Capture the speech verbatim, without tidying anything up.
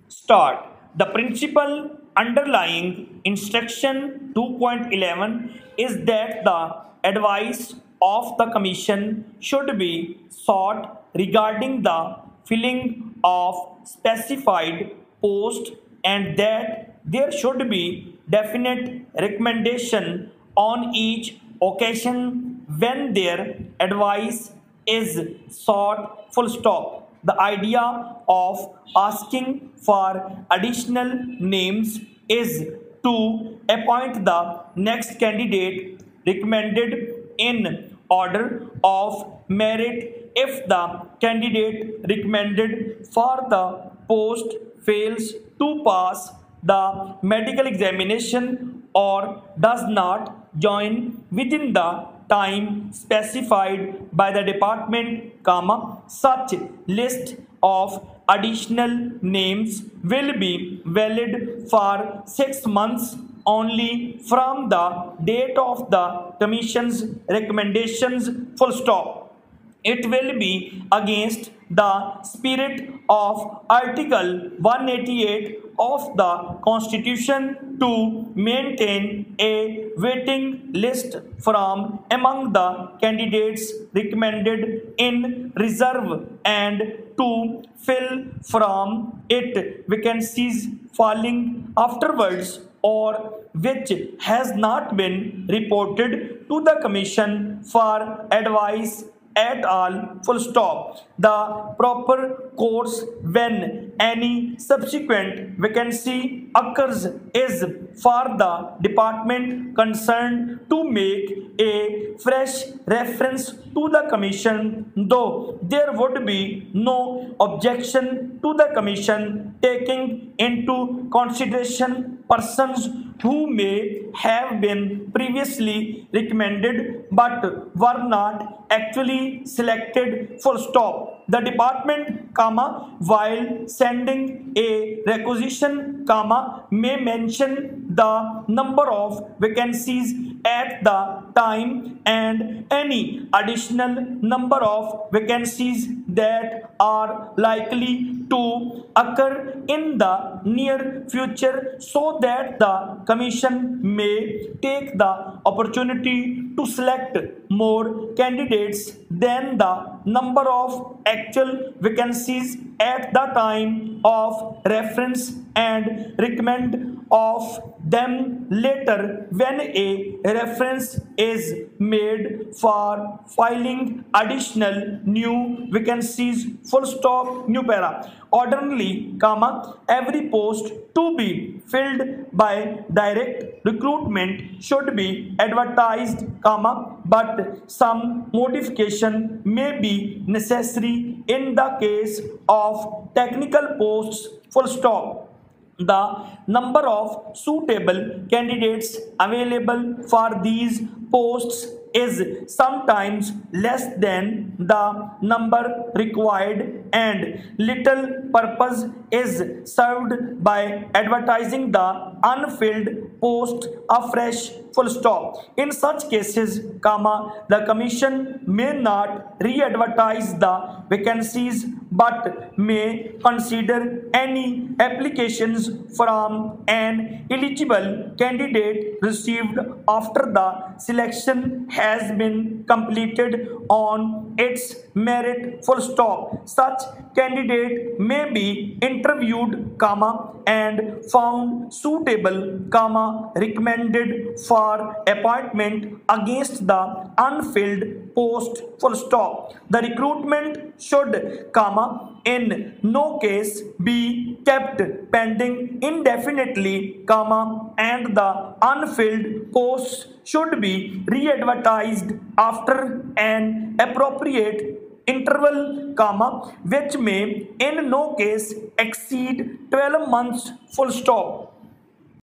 Start. The principle underlying instruction two point eleven is that the advice of the commission should be sought regarding the filling of specified post and that there should be definite recommendation on each occasion when their advice is sought. Full stop. The idea of asking for additional names is to appoint the next candidate recommended in order of merit. If the candidate recommended for the post fails to pass the medical examination or does not join within the time specified by the department, comma, such list of additional names will be valid for six months only from the date of the commission's recommendations. Full stop. It will be against the spirit of Article one eighty-eight of the Constitution to maintain a waiting list from among the candidates recommended in reserve and to fill from it vacancies falling afterwards or which has not been reported to the Commission for advice at all. Full stop. The proper course when any subsequent vacancy occurs is for the department concerned to make a fresh reference to the commission, though there would be no objection to the commission taking into consideration persons who may have been previously recommended but were not actually selected. Full stop. The department, comma, while sending a requisition, comma, may mention the number of vacancies at the time and any additional number of vacancies that are likely to occur in the near future so that the commission may take the opportunity to select more candidates than the number of actual vacancies at the time of reference and recommend of them later when a reference is made for filing additional new vacancies. Full stop. New para. Ordinarily, comma, every post to be filled by direct recruitment should be advertised, comma, but some modification may be necessary in the case of technical posts. Full stop. The number of suitable candidates available for these posts is sometimes less than the number required and little purpose is served by advertising the unfilled post afresh. Full stop. In such cases, comma, the commission may not re-advertise the vacancies but may consider any applications from an eligible candidate received after the selection has been completed on its merit. Full stop. Such candidate may be interviewed, comma, and found suitable, comma, recommended for appointment against the unfilled post. Full stop. The recruitment should, comma, in no case be kept pending indefinitely, comma, and the unfilled posts should be re-advertised after an appropriate interval, comma, which may in no case exceed twelve months. Full stop.